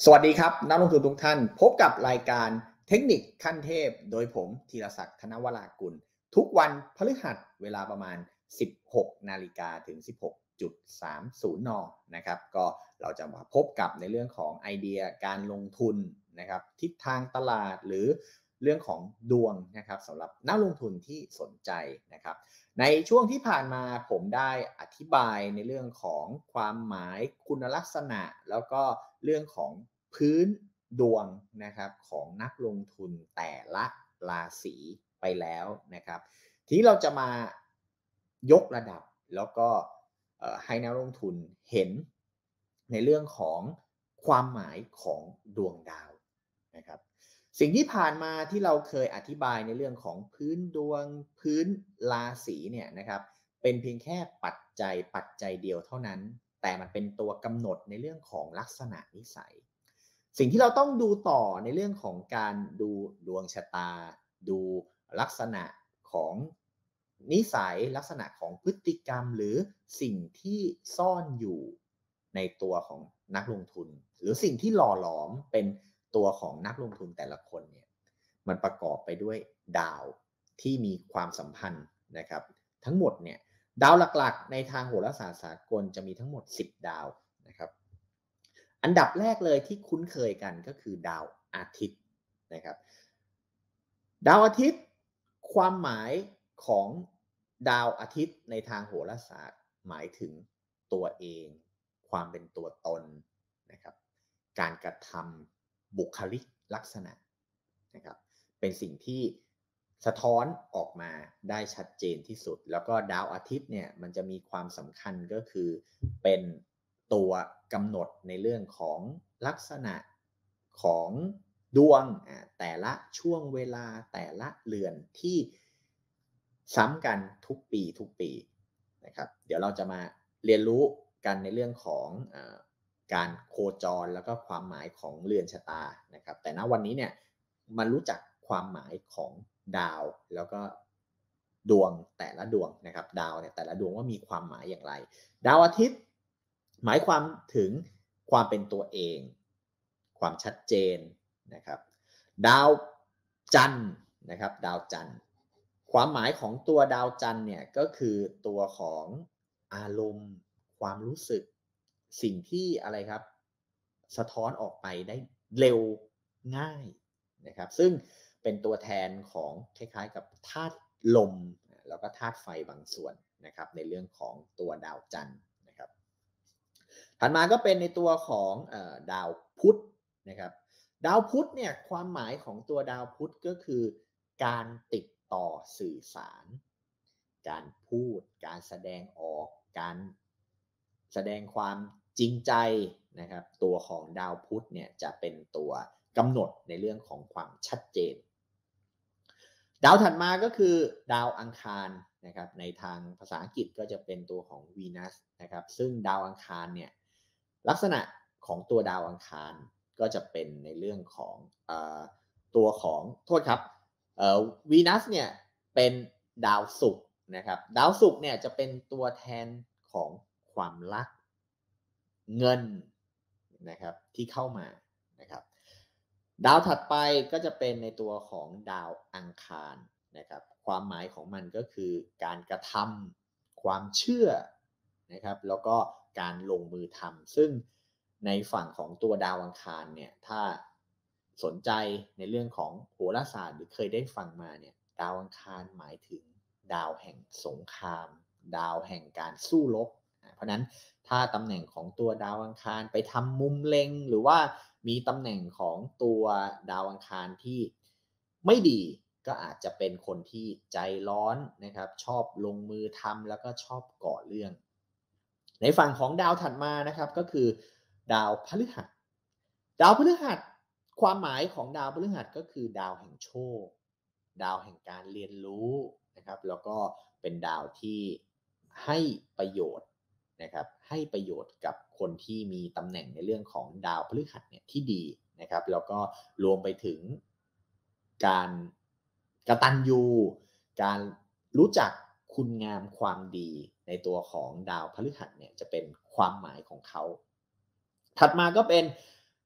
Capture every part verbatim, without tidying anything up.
สวัสดีครับนักลงทุนทุกท่านพบกับรายการเทคนิคขั้นเทพโดยผมธีรศักดิ์ธนวรากุลทุกวันพฤหัสเวลาประมาณ สิบหกนาฬิกาถึง สิบหกสามสิบ นนะครับก็เราจะมาพบกับในเรื่องของไอเดียการลงทุนนะครับทิศทางตลาดหรือเรื่องของดวงนะครับสำหรับนักลงทุนที่สนใจนะครับในช่วงที่ผ่านมาผมได้อธิบายในเรื่องของความหมายคุณลักษณะแล้วก็เรื่องของพื้นดวงนะครับของนักลงทุนแต่ละราศีไปแล้วนะครับทีนี้เราจะมายกระดับแล้วก็ให้นักลงทุนเห็นในเรื่องของความหมายของดวงดาวนะครับสิ่งที่ผ่านมาที่เราเคยอธิบายในเรื่องของพื้นดวงพื้นราศีเนี่ยนะครับเป็นเพียงแค่ปัจจัยปัจจัยเดียวเท่านั้นแต่มันเป็นตัวกำหนดในเรื่องของลักษณะนิสัยสิ่งที่เราต้องดูต่อในเรื่องของการดูดวงชะตาดูลักษณะของนิสัยลักษณะของพฤติกรรมหรือสิ่งที่ซ่อนอยู่ในตัวของนักลงทุนหรือสิ่งที่หล่อหลอมเป็นตัวของนักลงทุนแต่ละคนเนี่ยมันประกอบไปด้วยดาวที่มีความสัมพันธ์นะครับทั้งหมดเนี่ยดาวหลักๆในทางโหราศาสตร์สากลจะมีทั้งหมดสิบดาวนะครับอันดับแรกเลยที่คุ้นเคยกันก็คือดาวอาทิตย์นะครับดาวอาทิตย์ความหมายของดาวอาทิตย์ในทางโหราศาสตร์หมายถึงตัวเองความเป็นตัวตนนะครับการกระทำบุคลิกลักษณะนะครับเป็นสิ่งที่สะท้อนออกมาได้ชัดเจนที่สุดแล้วก็ดาวอาทิตย์เนี่ยมันจะมีความสำคัญก็คือเป็นตัวกำหนดในเรื่องของลักษณะของดวงแต่ละช่วงเวลาแต่ละเรือนที่ซ้ำกันทุกปีทุกปีนะครับเดี๋ยวเราจะมาเรียนรู้กันในเรื่องของเอ่อการโคจรแล้วก็ความหมายของเรือนชะตานะครับแต่ณวันนี้เนี่ยมารู้จักความหมายของดาวแล้วก็ดวงแต่ละดวงนะครับดาวเนี่ยแต่ละดวงว่ามีความหมายอย่างไรดาวอาทิตย์หมายความถึงความเป็นตัวเองความชัดเจนนะครับดาวจันทร์นะครับดาวจันทร์ความหมายของตัวดาวจันทร์เนี่ยก็คือตัวของอารมณ์ความรู้สึกสิ่งที่อะไรครับสะท้อนออกไปได้เร็วง่ายนะครับซึ่งเป็นตัวแทนของคล้ายๆกับธาตุลมแล้วก็ธาตุไฟบางส่วนนะครับในเรื่องของตัวดาวจันทร์นะครับถัดมาก็เป็นในตัวของเอ่อดาวพุธนะครับดาวพุธเนี่ยความหมายของตัวดาวพุธก็คือการติดต่อสื่อสารการพูดการแสดงออกการแสดงความจริงใจนะครับตัวของดาวพุธเนี่ยจะเป็นตัวกำหนดในเรื่องของความชัดเจนดาวถัดมาก็คือดาวอังคารนะครับในทางภาษาอังกฤษก็จะเป็นตัวของวีนัสนะครับซึ่งดาวอังคารเนี่ยลักษณะของตัวดาวอังคารก็จะเป็นในเรื่องของเอ่อตัวของโทษครับเอ่อวีนัสเนี่ยเป็นดาวศุกร์นะครับดาวศุกร์เนี่ยจะเป็นตัวแทนของความรักเงินนะครับที่เข้ามานะครับดาวถัดไปก็จะเป็นในตัวของดาวอังคารนะครับความหมายของมันก็คือการกระทำความเชื่อนะครับแล้วก็การลงมือทำซึ่งในฝั่งของตัวดาวอังคารเนี่ยถ้าสนใจในเรื่องของโหราศาสตร์หรือเคยได้ฟังมาเนี่ยดาวอังคารหมายถึงดาวแห่งสงครามดาวแห่งการสู้รบเพราะนั้นถ้าตำแหน่งของตัวดาวอังคารไปทำมุมเล็งหรือว่ามีตำแหน่งของตัวดาวอังคารที่ไม่ดีก็อาจจะเป็นคนที่ใจร้อนนะครับชอบลงมือทำแล้วก็ชอบก่อเรื่องในฝั่งของดาวถัดมานะครับก็คือดาวพฤหัสดาวพฤหัสความหมายของดาวพฤหัสก็คือดาวแห่งโชคดาวแห่งการเรียนรู้นะครับแล้วก็เป็นดาวที่ให้ประโยชน์นะครับให้ประโยชน์กับคนที่มีตำแหน่งในเรื่องของดาวพฤหัสเนี่ยที่ดีนะครับแล้วก็รวมไปถึงการกตัญญูการรู้จักคุณงามความดีในตัวของดาวพฤหัสเนี่ยจะเป็นความหมายของเขาถัดมาก็เป็น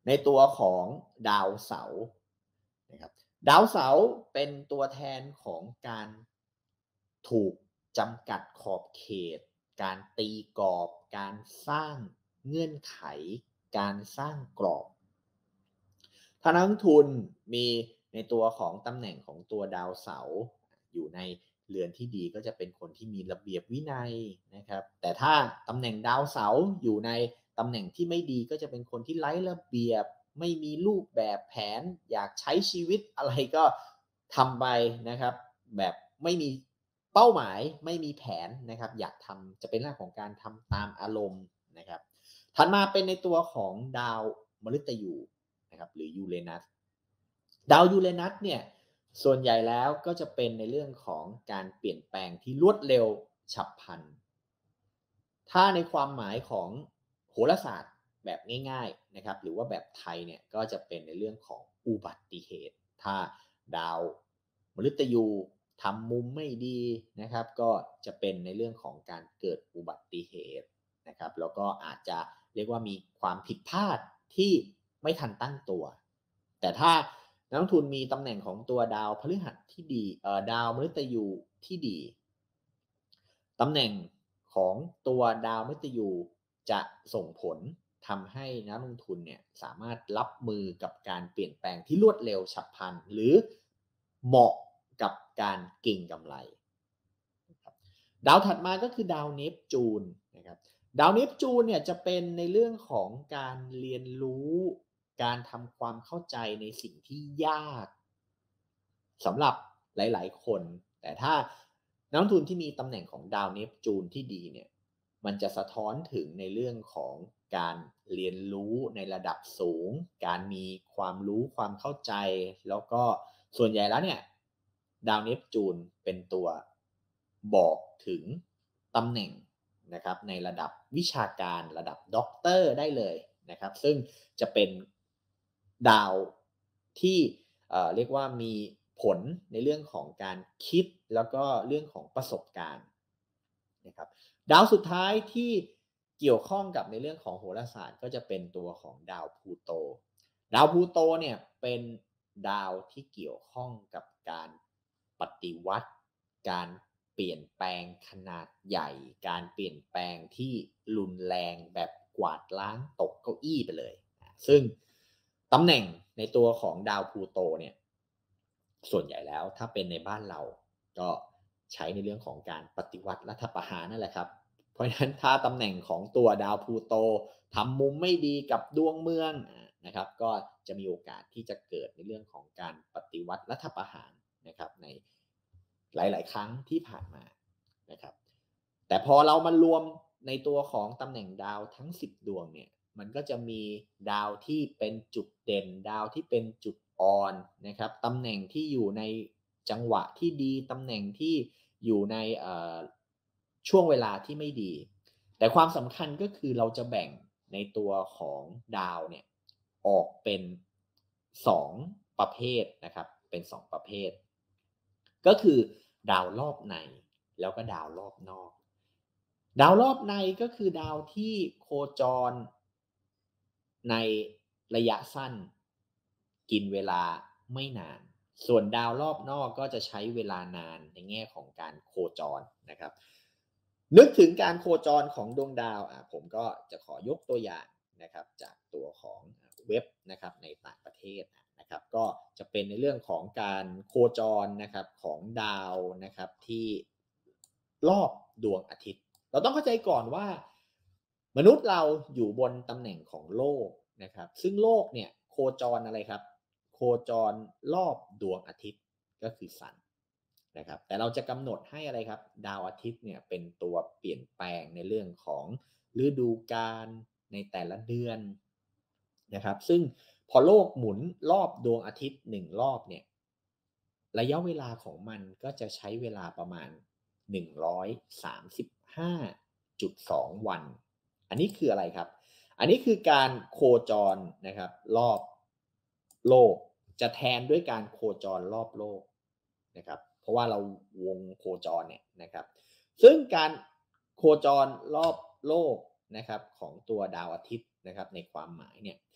ในตัวของดาวเสาร์นะครับดาวเสาร์เป็นตัวแทนของการถูกจำกัดขอบเขตการตีกรอบการสร้างเงื่อนไขการสร้างกรอบถ้านักลงทุนมีในตัวของตำแหน่งของตัวดาวเสาร์อยู่ในเรือนที่ดีก็จะเป็นคนที่มีระเบียบวินัยนะครับแต่ถ้าตำแหน่งดาวเสาร์อยู่ในตำแหน่งที่ไม่ดีก็จะเป็นคนที่ไร้ระเบียบไม่มีรูปแบบแผนอยากใช้ชีวิตอะไรก็ทำไปนะครับแบบไม่มีเป้าหมายไม่มีแผนนะครับอยากทำจะเป็นเรื่องของการทำตามอารมณ์นะครับถัดมาเป็นในตัวของดาวมฤตยูนะครับหรือยูเรนัสดาวยูเรนัสเนี่ยส่วนใหญ่แล้วก็จะเป็นในเรื่องของการเปลี่ยนแปลงที่รวดเร็วฉับพลันถ้าในความหมายของโหราศาสตร์แบบง่ายๆนะครับหรือว่าแบบไทยเนี่ยก็จะเป็นในเรื่องของอุบัติเหตุถ้าดาวมฤตยูทำมุมไม่ดีนะครับก็จะเป็นในเรื่องของการเกิดอุบัติเหตุนะครับแล้วก็อาจจะเรียกว่ามีความผิดพลาดที่ไม่ทันตั้งตัวแต่ถ้านักลงทุนมีตำแหน่งของตัวดาวพฤหัสที่ดีเอ่อดาวมฤตยูที่ดีตำแหน่งของตัวดาวมฤตยูจะส่งผลทำให้นักลงทุนเนี่ยสามารถรับมือกับการเปลี่ยนแปลงที่รวดเร็วฉับพลันหรือเหมาะกับการเก็งกำไรดาวถัดมาก็คือดาวเนปจูนนะครับดาวเนปจูนเนี่ยจะเป็นในเรื่องของการเรียนรู้การทำความเข้าใจในสิ่งที่ยากสำหรับหลายๆคนแต่ถ้านักลงทุนที่มีตำแหน่งของดาวเนปจูนที่ดีเนี่ยมันจะสะท้อนถึงในเรื่องของการเรียนรู้ในระดับสูงการมีความรู้ความเข้าใจแล้วก็ส่วนใหญ่แล้วเนี่ยดาวเนปจูนเป็นตัวบอกถึงตำแหน่งนะครับในระดับวิชาการระดับด็อกเตอร์ได้เลยนะครับซึ่งจะเป็นดาวที่เอ่อเรียกว่ามีผลในเรื่องของการคิดแล้วก็เรื่องของประสบการณ์นะครับดาวสุดท้ายที่เกี่ยวข้องกับในเรื่องของโหราศาสตร์ก็จะเป็นตัวของดาวพลูโตดาวพลูโตเนี่ยเป็นดาวที่เกี่ยวข้องกับการปฏิวัติการเปลี่ยนแปลงขนาดใหญ่การเปลี่ยนแปลงที่รุนแรงแบบกวาดล้างตกเก้าอี้ไปเลยซึ่งตำแหน่งในตัวของดาวพลูโตเนี่ยส่วนใหญ่แล้วถ้าเป็นในบ้านเราก็ใช้ในเรื่องของการปฏิวัติรัฐประหารนั่นแหละครับเพราะฉะนั้นถ้าตำแหน่งของตัวดาวพลูโตทำมุมไม่ดีกับดวงเมืองนะครับก็จะมีโอกาสที่จะเกิดในเรื่องของการปฏิวัติรัฐประหารนะครับในหลายๆครั้งที่ผ่านมานะครับแต่พอเรามารวมในตัวของตำแหน่งดาวทั้งสิบดวงเนี่ยมันก็จะมีดาวที่เป็นจุดเด่นดาวที่เป็นจุดอ่อนนะครับตำแหน่งที่อยู่ในจังหวะที่ดีตำแหน่งที่อยู่ในช่วงเวลาที่ไม่ดีแต่ความสำคัญก็คือเราจะแบ่งในตัวของดาวเนี่ยออกเป็นสองประเภทนะครับเป็นสองประเภทก็คือดาวรอบในแล้วก็ดาวรอบนอกดาวรอบในก็คือดาวที่โคจรในระยะสั้นกินเวลาไม่นานส่วนดาวรอบนอกก็จะใช้เวลานานในแง่ของการโคจรนะครับนึกถึงการโคจรของดวงดาวอ่ะผมก็จะขอยกตัวอย่างนะครับจากตัวของเว็บนะครับในต่างประเทศนะครับก็จะเป็นในเรื่องของการโคจรนะครับของดาวนะครับที่รอบดวงอาทิตย์เราต้องเข้าใจก่อนว่ามนุษย์เราอยู่บนตำแหน่งของโลกนะครับซึ่งโลกเนี่ยโคจรอะไรครับโคจรรอบดวงอาทิตย์ก็คือซันนะครับแต่เราจะกำหนดให้อะไรครับดาวอาทิตย์เนี่ยเป็นตัวเปลี่ยนแปลงในเรื่องของฤดูกาลในแต่ละเดือนนะครับซึ่งพอโลกหมุนรอบดวงอาทิตย์หนึ่งรอบเนี่ยระยะเวลาของมันก็จะใช้เวลาประมาณหนึ่งร้อยสามสิบห้าจุดสองวันอันนี้คืออะไรครับอันนี้คือการโคจรนะครับรอบโลกจะแทนด้วยการโคจรรอบโลกนะครับเพราะว่าเราวงโคจรเนี่ยนะครับซึ่งการโคจรรอบโลกนะครับของตัวดาวอาทิตย์นะครับในความหมายเนี่ย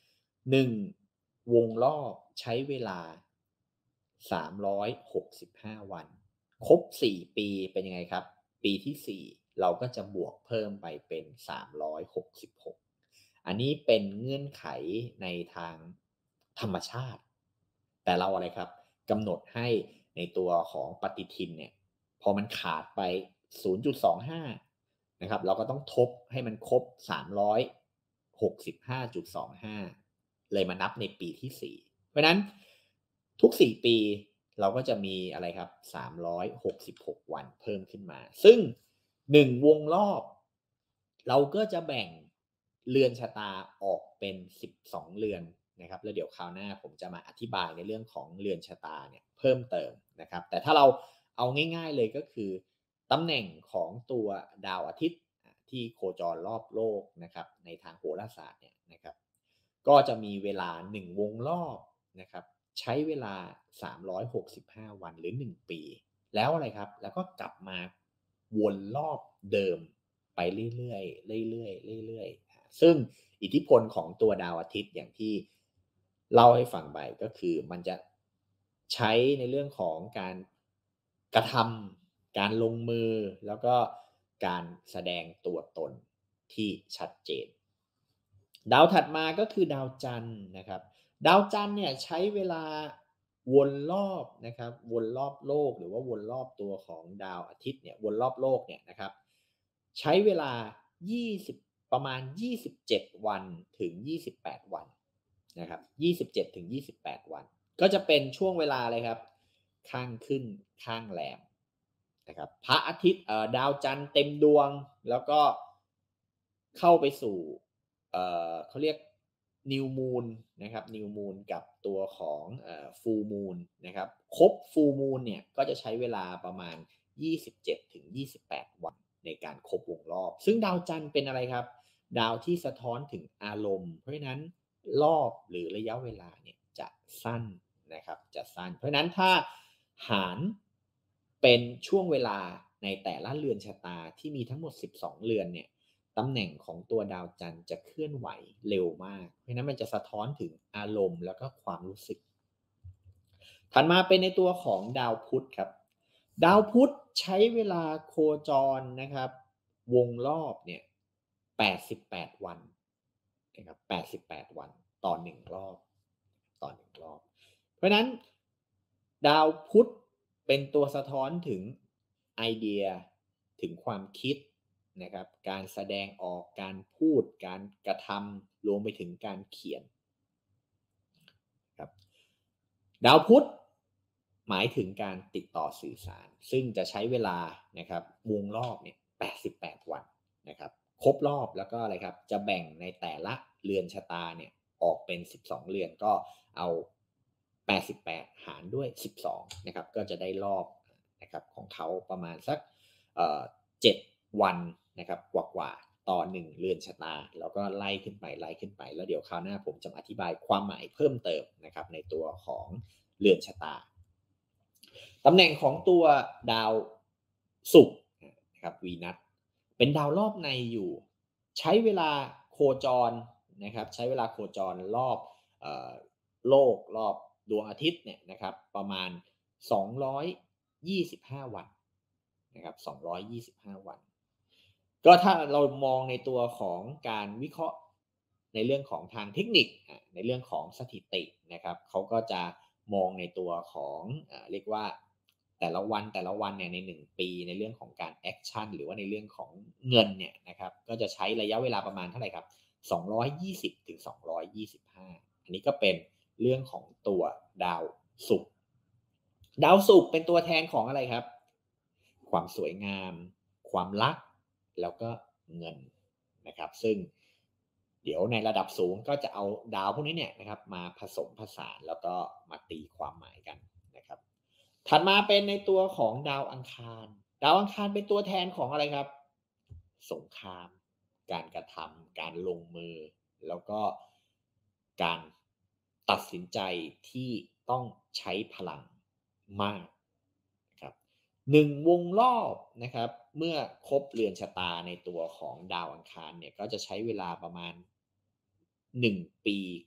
หนึ่งวงรอบใช้เวลาสามร้อยหกสิบห้าวันครบสี่ปีเป็นยังไงครับปีที่สี่เราก็จะบวกเพิ่มไปเป็นสามร้อยหกสิบหกอันนี้เป็นเงื่อนไขในทางธรรมชาติแต่เราอะไรครับกำหนดให้ในตัวของปฏิทินเนี่ยพอมันขาดไป ศูนย์จุดสองห้า นะครับเราก็ต้องทบให้มันครบ สามร้อยหกสิบห้าจุดสองห้า เลยมานับในปีที่สี่เพราะฉะนั้นทุกสี่ปีเราก็จะมีอะไรครับสามร้อยหกสิบหกวันเพิ่มขึ้นมาซึ่งหนึ่งวงรอบเราก็จะแบ่งเรือนชะตาออกเป็นสิบสองเรือนนะครับแล้วเดี๋ยวคราวหน้าผมจะมาอธิบายในเรื่องของเรือนชะตาเนี่ยเพิ่มเติมนะครับแต่ถ้าเราเอาง่ายๆเลยก็คือตำแหน่งของตัวดาวอาทิตย์ที่โคจรรอบโลกนะครับในทางโหราศาสตร์เนี่ยนะครับก็จะมีเวลาหนึ่งวงรอบนะครับใช้เวลาสามร้อยหกสิบห้าวันหรือหนึ่งปีแล้วอะไรครับแล้วก็กลับมาวนรอบเดิมไปเรื่อยๆเรื่อยๆเรื่อยๆซึ่งอิทธิพลของตัวดาวอาทิตย์อย่างที่เล่าให้ฟังไปก็คือมันจะใช้ในเรื่องของการกระทำการลงมือแล้วก็การแสดงตัวตนที่ชัดเจนดาวถัดมาก็คือดาวจันทร์นะครับดาวจันทร์เนี่ยใช้เวลาวนรอบนะครับวนรอบโลกหรือว่าวนรอบตัวของดาวอาทิตย์เนี่ยวนรอบโลกเนี่ยนะครับใช้เวลายี่สิบประมาณยี่สิบเจ็ดวันถึงยี่สิบแปดวันนะครับยี่สิบเจ็ดถึงยี่สิบแปดวันก็จะเป็นช่วงเวลาเลยครับข้างขึ้นข้างแรมนะครับพระอาทิตย์เอ่อดาวจันทร์เต็มดวงแล้วก็เข้าไปสู่ เอ่อเขาเรียก New Moon นะครับ New Moon กับตัวของเอ่อ Full Moon นะครับครบ Full Moon เนี่ยก็จะใช้เวลาประมาณยี่สิบเจ็ดถึงยี่สิบแปดวันในการครบวงรอบซึ่งดาวจันทร์เป็นอะไรครับดาวที่สะท้อนถึงอารมณ์เพราะฉะนั้นรอบหรือระยะเวลาเนี่ยจะสั้นนะครับจะสั้นเพราะฉะนั้นถ้าหารเป็นช่วงเวลาในแต่ละเรือนชะตาที่มีทั้งหมดสิบสองเรือนเนี่ย ตำแหน่งของตัวดาวจันทร์จะเคลื่อนไหวเร็วมากเพราะนั้นมันจะสะท้อนถึงอารมณ์แล้วก็ความรู้สึกถัดมาเป็นในตัวของดาวพุธครับดาวพุธใช้เวลาโคจรนะครับวงรอบเนี่ยแปดสิบแปดวันนะครับแปดสิบแปดวันต่อหนึ่งรอบต่อหนึ่งรอบเพราะนั้นดาวพุธเป็นตัวสะท้อนถึงไอเดียถึงความคิดนะครับการแสดงออกการพูดการกระทำรวมไปถึงการเขียนครับดาวพุธหมายถึงการติดต่อสื่อสารซึ่งจะใช้เวลานะครับวงรอบเนี่ยแปดสิบแปดวันนะครับครบรอบแล้วก็อะไรครับจะแบ่งในแต่ละเรือนชะตาเนี่ยออกเป็นสิบสองเรือนก็เอาแปดสิบแปดหารด้วยสิบสองนะครับก็จะได้รอบนะครับของเขาประมาณสักเอ่อเจ็ดวันนะครับกว่าๆต่อหนึ่งเรือนชะตาแล้วก็ไล่ขึ้นไปไล่ขึ้นไปแล้วเดี๋ยวคราวหน้าผมจะมาอธิบายความหมายเพิ่มเติมนะครับในตัวของเรือนชะตาตำแหน่งของตัวดาวศุกร์นะครับวีนัสเป็นดาวรอบในอยู่ใช้เวลาโคจรนะครับใช้เวลาโคจรรอบเอ่อโลกรอบดวงอาทิตย์เนี่ยนะครับประมาณสองร้อยยี่สิบห้าวันนะครับสองร้อยยี่สิบห้าวันก็ถ้าเรามองในตัวของการวิเคราะห์ในเรื่องของทางเทคนิคในเรื่องของสถิตินะครับเขาก็จะมองในตัวของเอ่อเรียกว่าแต่ละวันแต่ละวันเนี่ยในหนึ่งปีในเรื่องของการแอคชั่นหรือว่าในเรื่องของเงินเนี่ยนะครับก็จะใช้ระยะเวลาประมาณเท่าไหร่ครับสองร้อยยี่สิบถึงสองร้อยยี่สิบห้าอันนี้ก็เป็นเรื่องของตัวดาวศุกร์ดาวศุกร์เป็นตัวแทนของอะไรครับความสวยงามความรักแล้วก็เงินนะครับซึ่งเดี๋ยวในระดับสูงก็จะเอาดาวพวกนี้เนี่ยนะครับมาผสมผสานแล้วก็มาตีความหมายกันนะครับถัดมาเป็นในตัวของดาวอังคารดาวอังคารเป็นตัวแทนของอะไรครับสงครามการกระทำการลงมือแล้วก็การตัดสินใจที่ต้องใช้พลังมากนะครับหนึ่งวงรอบนะครับเมื่อครบเรือนชะตาในตัวของดาวอังคารเนี่ยก็จะใช้เวลาประมาณหนึ่งปีกับ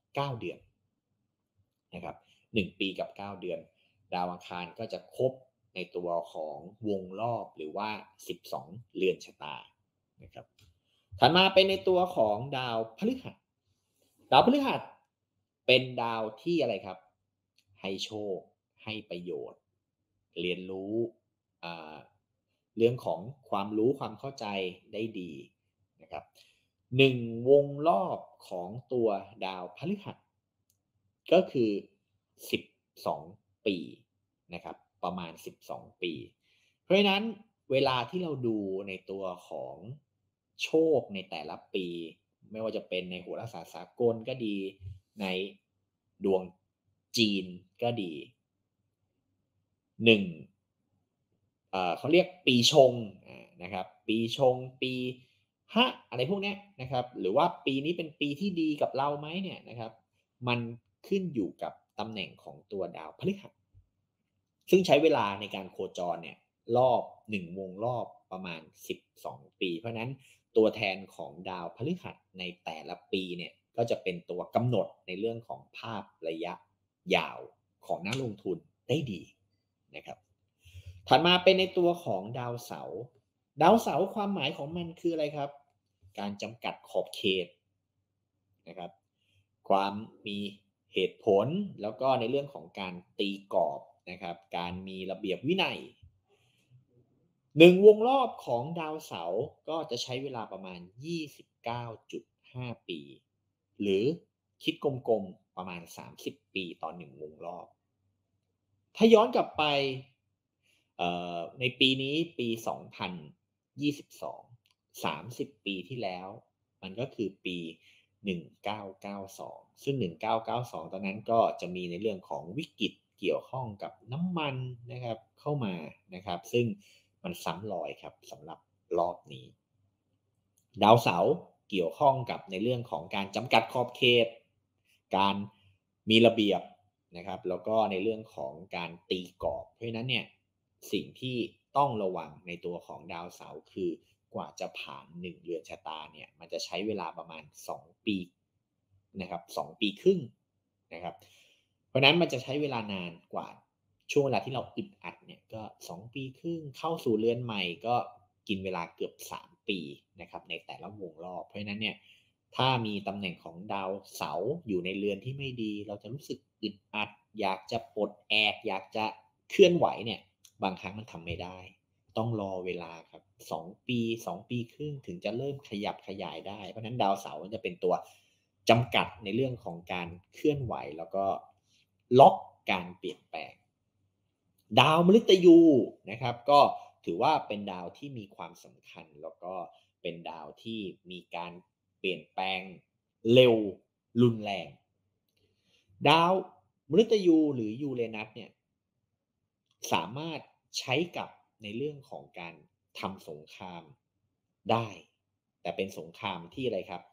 เก้าเดือนนะครับหนึ่งปีกับเก้าเดือนดาวอังคารก็จะครบในตัวของวงรอบหรือว่าสิบสองเรือนชะตานะครับถัดมาเป็นในตัวของดาวพฤหัสดาวพฤหัสเป็นดาวที่อะไรครับให้โชคให้ประโยชน์เรียนรู้เรื่องของความรู้ความเข้าใจได้ดีนะครับหนึ่งวงรอบของตัวดาวพฤหัสก็คือสิบสองปีนะครับประมาณสิบสองปีเพราะฉะนั้นเวลาที่เราดูในตัวของโชคในแต่ละปีไม่ว่าจะเป็นในโหราศาสตร์สากลก็ดีในดวงจีนก็ดีหนึ่งเอ่อเขาเรียกปีชงนะครับปีชงปีฮะอะไรพวกนี้นะครับหรือว่าปีนี้เป็นปีที่ดีกับเราไหมเนี่ยนะครับมันขึ้นอยู่กับตำแหน่งของตัวดาวพฤหัสซึ่งใช้เวลาในการโคจรเนี่ยรอบหนึ่งวงรอบประมาณสิบสองปีเพราะนั้นตัวแทนของดาวพฤหัสในแต่ละปีเนี่ยก็จะเป็นตัวกำหนดในเรื่องของภาพระยะยาวของนักลงทุนได้ดีนะครับถัดมาเป็นในตัวของดาวเสาร์ดาวเสาร์ความหมายของมันคืออะไรครับการจำกัดขอบเขตนะครับความมีเหตุผลแล้วก็ในเรื่องของการตีกรอบนะครับการมีระเบียบวินัยหนึ่งวงรอบของดาวเสาร์ก็จะใช้เวลาประมาณ ยี่สิบเก้าจุดห้า ปีหรือคิดกลมๆประมาณสามสิบปีต่อหนึ่งวงรอบถ้าย้อนกลับไปในปีนี้ปีสองพันยี่สิบสอง สามสิบปีที่แล้วมันก็คือปีหนึ่งพันเก้าร้อยเก้าสิบสองซึ่งหนึ่งพันเก้าร้อยเก้าสิบสองตอนนั้นก็จะมีในเรื่องของวิกฤตเกี่ยวข้องกับน้ำมันนะครับเข้ามานะครับซึ่งมันซ้ำรอยครับสำหรับรอบนี้ดาวเสาร์เกี่ยวข้องกับในเรื่องของการจำกัดขอบเขตการมีระเบียบนะครับแล้วก็ในเรื่องของการตีกรอบเพราะฉะนั้นเนี่ยสิ่งที่ต้องระวังในตัวของดาวเสาร์คือกว่าจะผ่านหนึ่งเรือนชะตาเนี่ยมันจะใช้เวลาประมาณสองปีนะครับสองปีครึ่งนะครับเพราะนั้นมันจะใช้เวลานานกว่าช่วงเวลาที่เราอึดอัดเนี่ยก็สองปีครึ่งเข้าสู่เรือนใหม่ก็กินเวลาเกือบสามปีนะครับในแต่ละวงรอบเพราะฉะนั้นเนี่ยถ้ามีตำแหน่งของดาวเสาร์อยู่ในเรือนที่ไม่ดีเราจะรู้สึกอึดอัดอยากจะปลดแอกอยากจะเคลื่อนไหวเนี่ยบางครั้งมันทำไม่ได้ต้องรอเวลาครับสองปีสองปีครึ่งถึงจะเริ่มขยับขยายได้เพราะฉะนั้นดาวเสาร์จะเป็นตัวจำกัดในเรื่องของการเคลื่อนไหวแล้วก็ล็อกการเปลี่ยนแปลงดาวมฤตยูนะครับก็ถือว่าเป็นดาวที่มีความสำคัญแล้วก็เป็นดาวที่มีการเปลี่ยนแปลงเร็วรุนแรงดาวมฤตยูหรือยูเรนัสเนี่ยสามารถใช้กับในเรื่องของการทำสงครามได้แต่เป็นสงครามที่อะไรครับ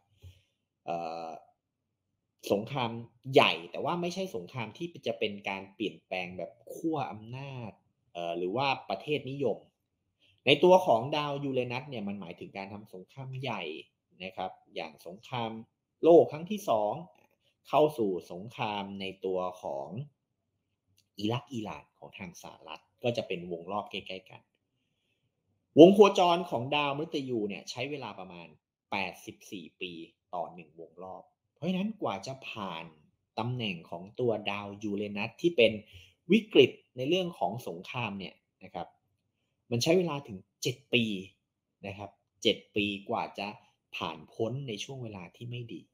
สงครามใหญ่แต่ว่าไม่ใช่สงครามที่จะเป็นการเปลี่ยนแปลงแบบขั้วอำนาจหรือว่าประเทศนิยมในตัวของดาวยูเรนัสเนี่ยมันหมายถึงการทำสงครามใหญ่นะครับอย่างสงครามโลกครั้งที่สองเข้าสู่สงครามในตัวของอิรักอิหร่านของทางสหรัฐก็จะเป็นวงรอบใกล้ๆกันวงโคจรของดาวมฤตยูเนี่ยใช้เวลาประมาณแปดสิบสี่ปีต่อหนึ่งวงรอบเพราะฉะนั้นกว่าจะผ่านตำแหน่งของตัวดาวยูเรนัสที่เป็นวิกฤตในเรื่องของสงครามเนี่ยนะครับมันใช้เวลาถึงเจ็ดปีนะครับเจ็ดปีกว่าจะผ่านพ้นในช่วงเวลาที่ไม่ดี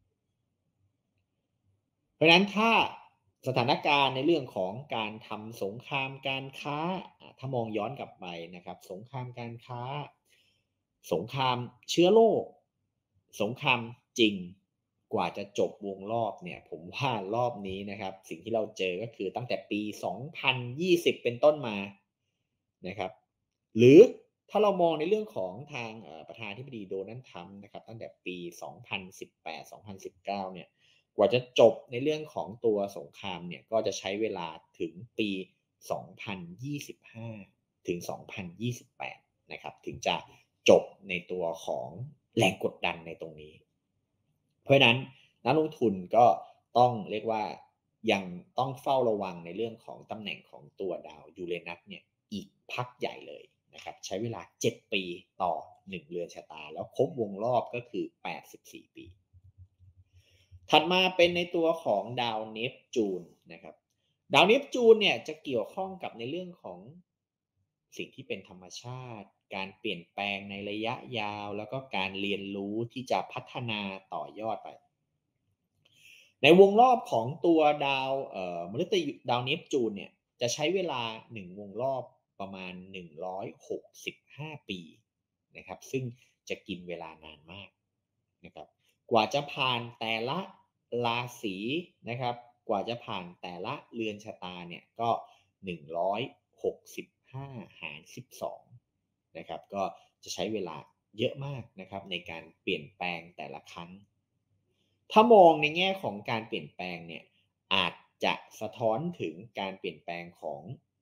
เพราะฉะนั้นถ้าสถานการณ์ในเรื่องของการทำสงครามการค้าถ้ามองย้อนกลับไปนะครับสงครามการค้าสงครามเชื้อโรคสงครามจริงกว่าจะจบวงรอบเนี่ยผมว่ารอบนี้นะครับสิ่งที่เราเจอก็คือตั้งแต่ปีสองพันยี่สิบเป็นต้นมานะครับหรือถ้าเรามองในเรื่องของทางประธานาธิบดีโดนัลด์ทรัมป์นะครับตั้งแต่ปีสองพันสิบแปด สองพันสิบเก้าเนี่ยกว่าจะจบในเรื่องของตัวสงครามเนี่ยก็จะใช้เวลาถึงปีสองพันยี่สิบห้าถึงสองพันยี่สิบแปดนะครับถึงจะจบในตัวของแรงกดดันในตรงนี้เพราะฉะนั้นนักลงทุนก็ต้องเรียกว่ายังต้องเฝ้าระวังในเรื่องของตำแหน่งของตัวดาวยูเรนัสเนี่ยอีกพักใหญ่เลยนะครับใช้เวลาเจ็ดปีต่อหนึ่งเรือนชะตาแล้วครบวงรอบก็คือแปดสิบสี่ปีถัดมาเป็นในตัวของดาวเนปจูนนะครับดาวเนปจูนเนี่ยจะเกี่ยวข้องกับในเรื่องของสิ่งที่เป็นธรรมชาติการเปลี่ยนแปลงในระยะยาวแล้วก็การเรียนรู้ที่จะพัฒนาต่อยอดไปในวงรอบของตัวดาวเอ่อมฤตยูดาวเนปจูนเนี่ยจะใช้เวลาหนึ่งวงรอบประมาณหนึ่งร้อยหกสิบห้าปีนะครับซึ่งจะกินเวลานานมากนะครับกว่าจะผ่านแต่ละราศีนะครับกว่าจะผ่านแต่ละเรือนชะตาเนี่ยก็หนึ่งร้อยหกสิบห้าหารสิบสองนะครับก็จะใช้เวลาเยอะมากนะครับในการเปลี่ยนแปลงแต่ละครั้งถ้ามองในแง่ของการเปลี่ยนแปลงเนี่ยอาจจะสะท้อนถึงการเปลี่ยนแปลงของ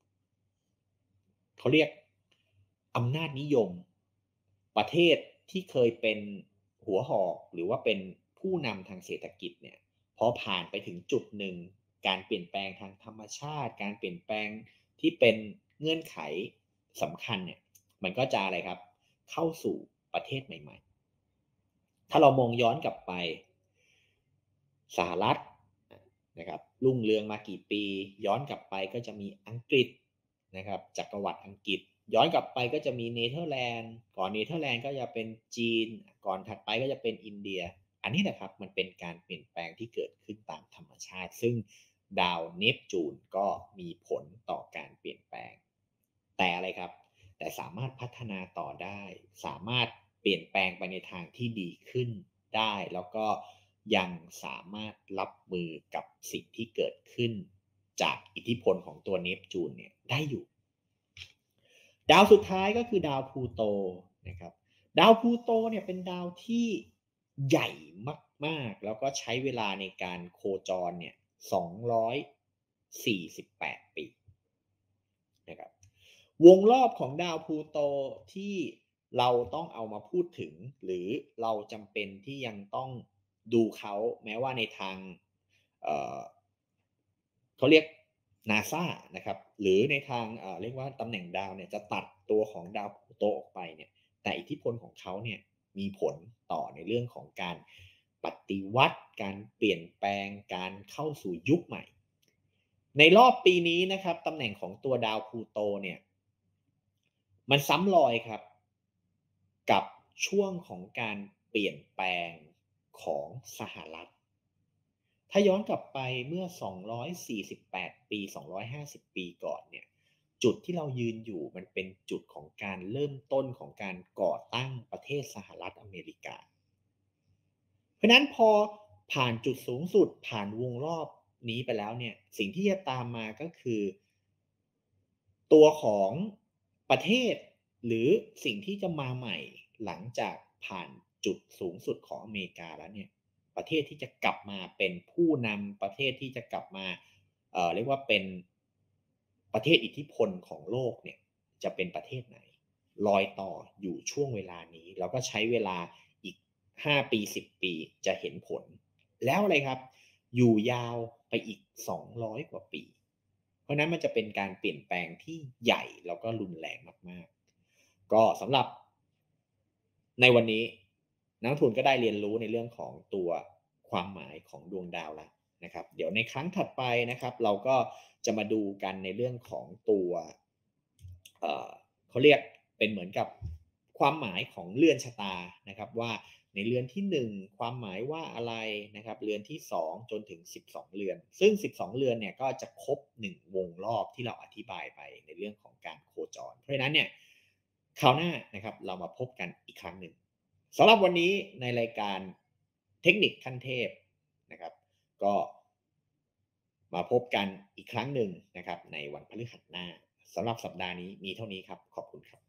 เขาเรียกอำนาจนิยมประเทศที่เคยเป็นหัวหอกหรือว่าเป็นผู้นำทางเศรษฐกิจเนี่ยพอผ่านไปถึงจุดหนึ่งการเปลี่ยนแปลงทางธรรมชาติการเปลี่ยนแปลงที่เป็นเงื่อนไขสำคัญเนี่ยมันก็จะอะไรครับเข้าสู่ประเทศใหม่ๆถ้าเรามองย้อนกลับไปสหรัฐนะครับรุ่งเรืองมากี่ปีย้อนกลับไปก็จะมีอังกฤษนะครับจักรวรรดิอังกฤษย้อนกลับไปก็จะมีเนเธอร์แลนด์ก่อนเนเธอร์แลนด์ก็จะเป็นจีนก่อนถัดไปก็จะเป็นอินเดียอันนี้นะครับมันเป็นการเปลี่ยนแปลงที่เกิดขึ้นตามธรรมชาติซึ่งดาวเนปจูนก็มีผลต่อการเปลี่ยนแปลงแต่อะไรครับแต่สามารถพัฒนาต่อได้สามารถเปลี่ยนแปลงไปในทางที่ดีขึ้นได้แล้วก็ยังสามารถรับมือกับสิ่งที่เกิดขึ้นจากอิทธิพลของตัวเนปจูนเนี่ยได้อยู่ดาวสุดท้ายก็คือดาวพลูโตนะครับดาวพลูโตเนี่ยเป็นดาวที่ใหญ่มากๆแล้วก็ใช้เวลาในการโคจรเนี่ยสองร้อยสี่สิบแปดปีนะครับวงรอบของดาวพลูโตที่เราต้องเอามาพูดถึงหรือเราจำเป็นที่ยังต้องดูเขาแม้ว่าในทางเอ่อเขาเรียก NASA นะครับหรือในทางเอ่อเรียกว่าตำแหน่งดาวเนี่ยจะตัดตัวของดาวพลูโตออกไปเนี่ยแต่อิทธิพลของเขาเนี่ยมีผลต่อในเรื่องของการปฏิวัติการเปลี่ยนแปลงการเข้าสู่ยุคใหม่ในรอบปีนี้นะครับตำแหน่งของตัวดาวพลูโตเนี่ยมันซ้ำรอยครับกับช่วงของการเปลี่ยนแปลงของสหรัฐถ้าย้อนกลับไปเมื่อสองร้อยสี่สิบแปดปีสองร้อยห้าสิบปีก่อนเนี่ยจุดที่เรายืนอยู่มันเป็นจุดของการเริ่มต้นของการก่อตั้งประเทศสหรัฐอเมริกาเพราะนั้นพอผ่านจุดสูงสุดผ่านวงรอบนี้ไปแล้วเนี่ยสิ่งที่จะตามมาก็คือตัวของประเทศหรือสิ่งที่จะมาใหม่หลังจากผ่านจุดสูงสุดของอเมริกาแล้วเนี่ยประเทศที่จะกลับมาเป็นผู้นำประเทศที่จะกลับมาเอ่อเรียกว่าเป็นประเทศอิทธิพลของโลกเนี่ยจะเป็นประเทศไหนรอยต่ออยู่ช่วงเวลานี้แล้วก็ใช้เวลาอีกห้าปีสิบปีจะเห็นผลแล้วอะไรครับอยู่ยาวไปอีกสองร้อยกว่าปีเพราะนั้นมันจะเป็นการเปลี่ยนแปลงที่ใหญ่แล้วก็รุนแรงมากๆก็สำหรับในวันนี้นักลงทุนก็ได้เรียนรู้ในเรื่องของตัวความหมายของดวงดาวแล้วนะครับเดี๋ยวในครั้งถัดไปนะครับเราก็จะมาดูกันในเรื่องของตัวเอ่อเขาเรียกเป็นเหมือนกับความหมายของเรือนชะตานะครับว่าในเรือนที่หนึ่งความหมายว่าอะไรนะครับเรือนที่สองจนถึงสิบสองเรือนซึ่งสิบสองเรือนเนี่ยก็จะครบหนึ่งวงรอบที่เราอธิบายไปในเรื่องของการโคจรเพราะฉะนั้นเนี่ยคราวหน้านะครับเรามาพบกันอีกครั้งหนึ่งสำหรับวันนี้ในรายการเทคนิคขั้นเทพนะครับก็มาพบกันอีกครั้งหนึ่งนะครับในวันพฤหัสหน้าสำหรับสัปดาห์นี้มีเท่านี้ครับขอบคุณครับ